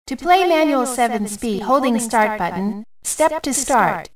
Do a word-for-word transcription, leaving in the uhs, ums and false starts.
To play manual seven speed holding start button, step to start.